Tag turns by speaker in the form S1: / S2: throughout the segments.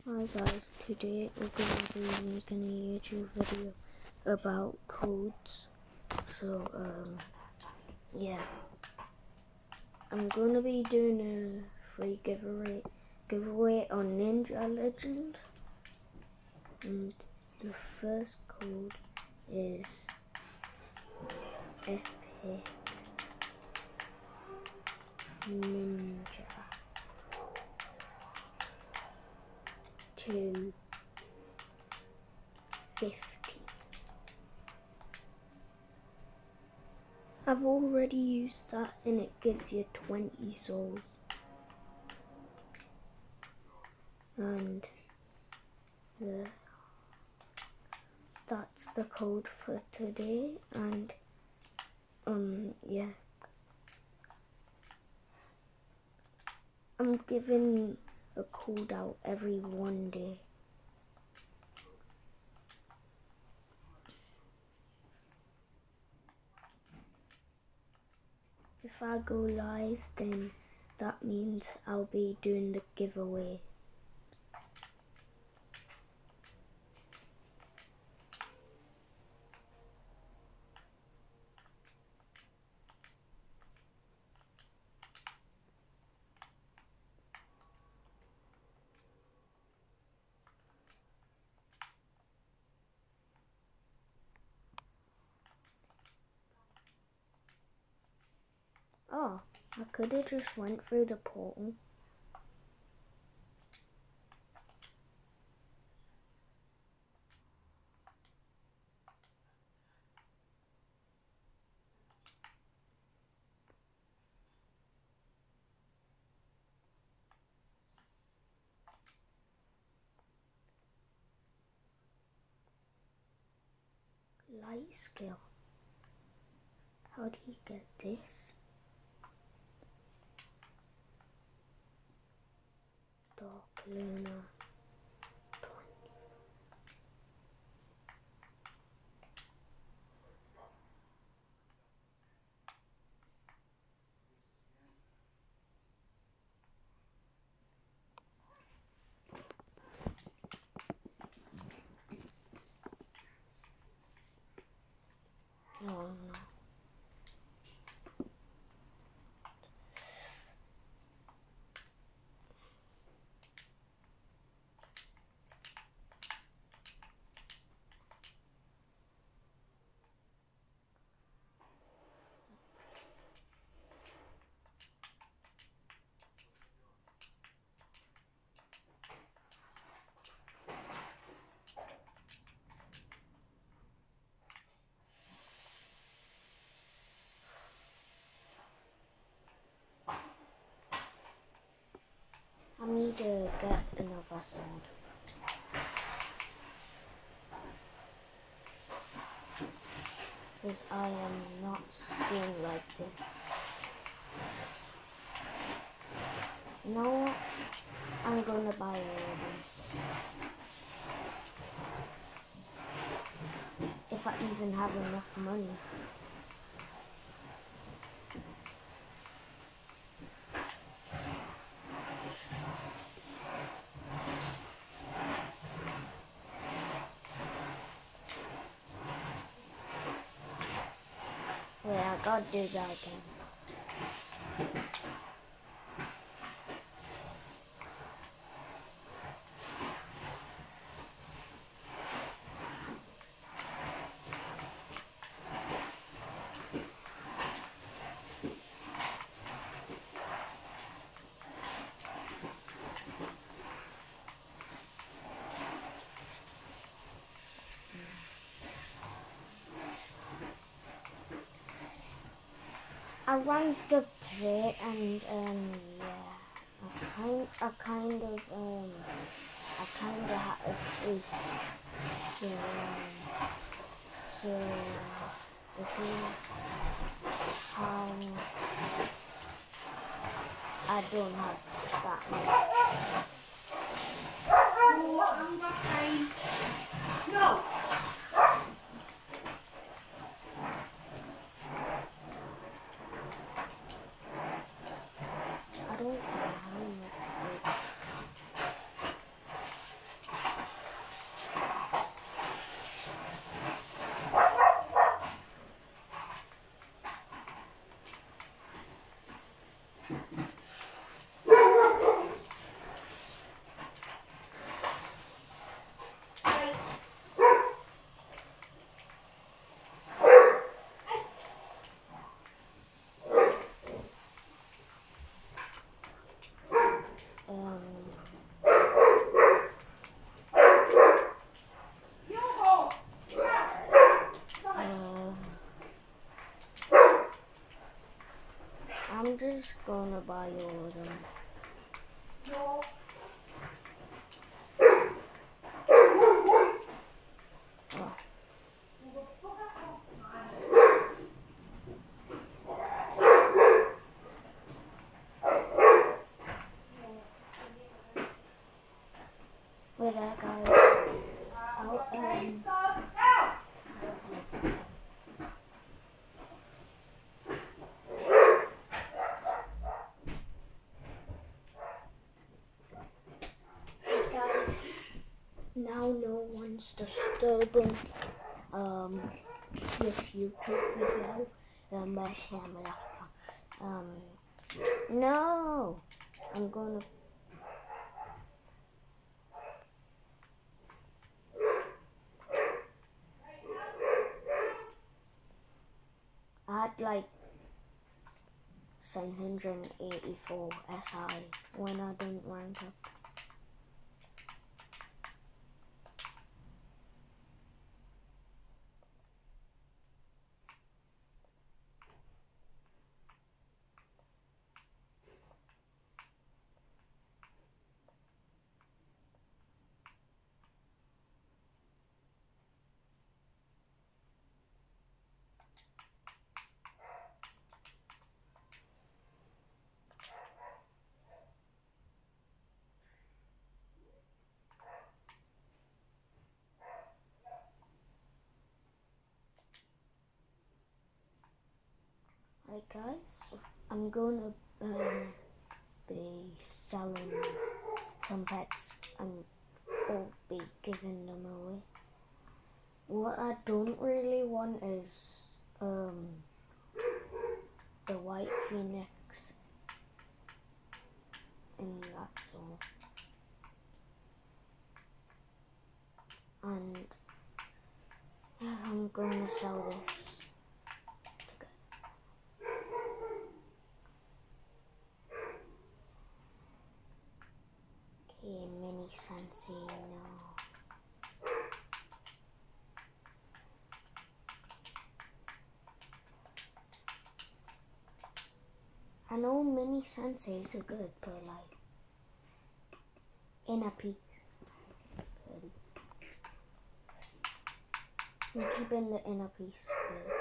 S1: Hi guys, today we're going to be making a YouTube video about codes. So, yeah. I'm going to be doing a free giveaway on Ninja Legend. And the first code is Epic Ninja 250. I've already used that and it gives you 20 souls. And that's the code for today, and yeah. I'm giving a code out every 1 day. If I go live, then that means I'll be doing the giveaway. Oh, I could have just went through the portal. Light skill. How do you get this? Dark Luna. Oh no. I need to get another sword. Because I am not staying like this. You know what? I'm gonna buy all of them. If I even have enough money. Yeah, I gotta do that again. I ranked up today, and yeah, I kind of had a space. So this is how I don't have that much. No. I don't know how much this. just gonna buy all of them.
S2: No.
S1: Oh. Wait there, guys. Guys, now no one's disturbing this YouTube video. No, I'm gonna. I had like 784 SI when I didn't rank up. Right guys, I'm gonna be selling some pets and I'll be giving them away. What I don't really want is the white phoenix, and that's all. And yeah, I'm gonna sell this. Okay, mini Sensei now. I know mini senseis are good, but like inner peace. I'm keeping the inner peace good.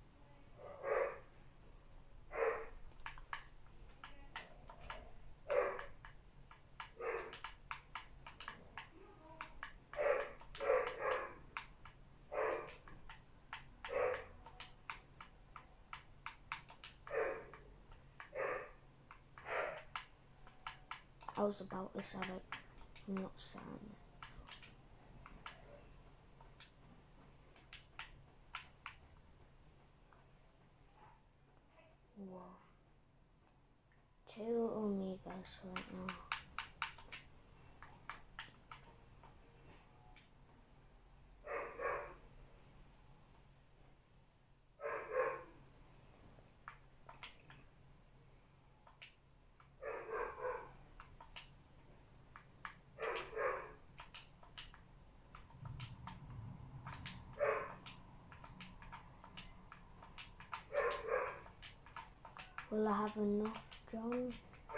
S1: I was about to sell it. I'm not selling it. Whoa. 2 Omegas right now. Will I have enough, John?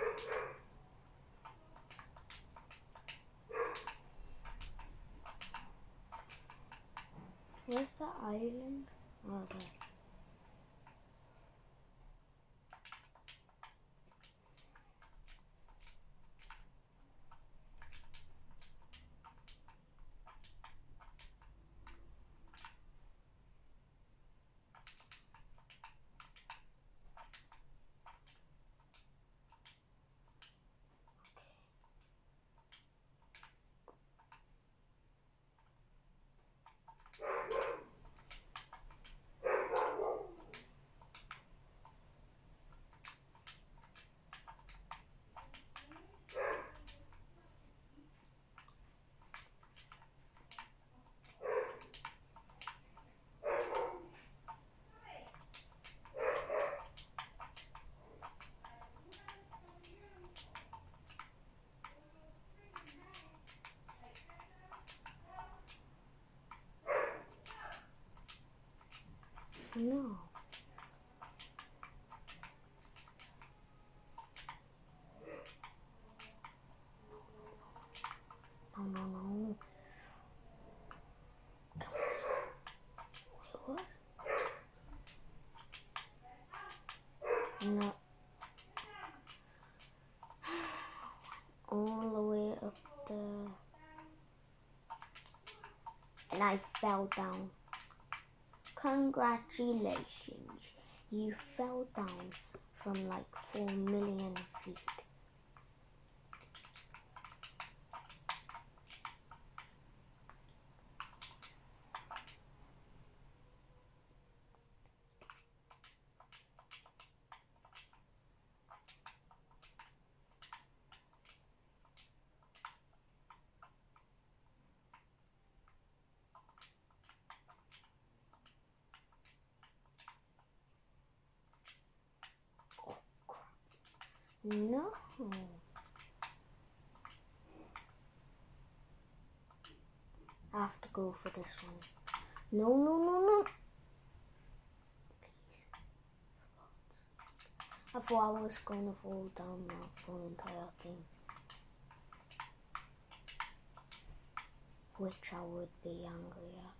S1: Where's the island? Oh, okay. No. I fell down. Congratulations, you fell down from like 4 million feet. No. I have to go for this one. No, no, no, no. Please. I thought I was going to fall down that whole entire thing. Which I would be angry at.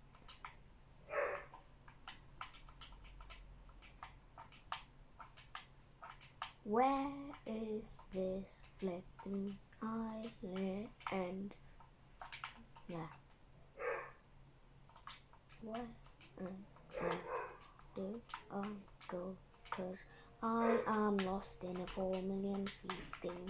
S1: Where is this flipping island? Yeah. Where do I go? 'Cause I am lost in a 4 million feet thing.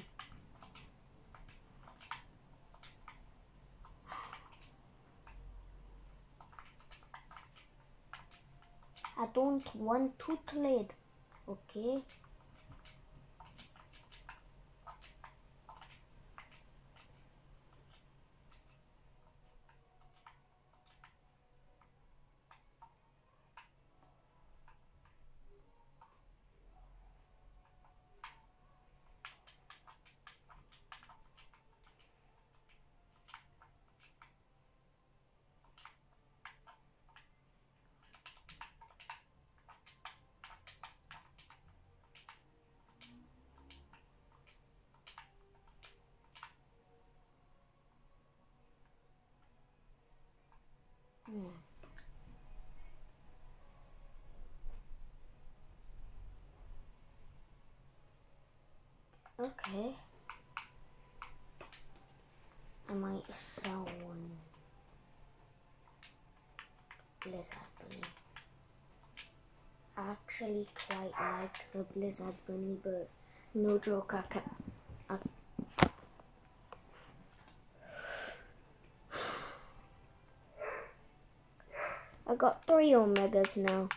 S1: I don't want to trade, okay? Okay. I might sell one. Blizzard Bunny. I actually quite like the Blizzard Bunny, but no joke, I got 3 Omegas now.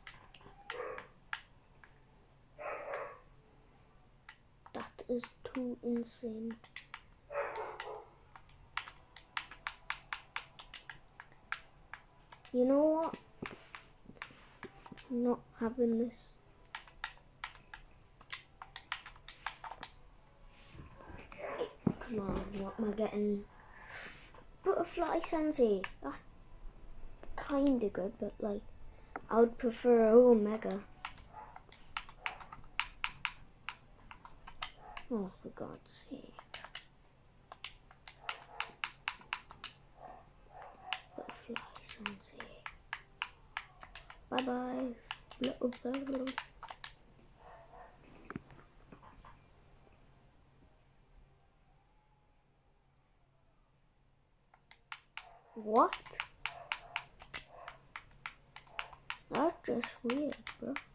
S1: That is too insane. You know what? I'm not having this. Come on, what am I getting? Butterfly Sensei. That's kinda good, but like, I would prefer Omega. Oh, for God's sake. Butterfly Sensei. Bye bye. What? That's just weird, bro.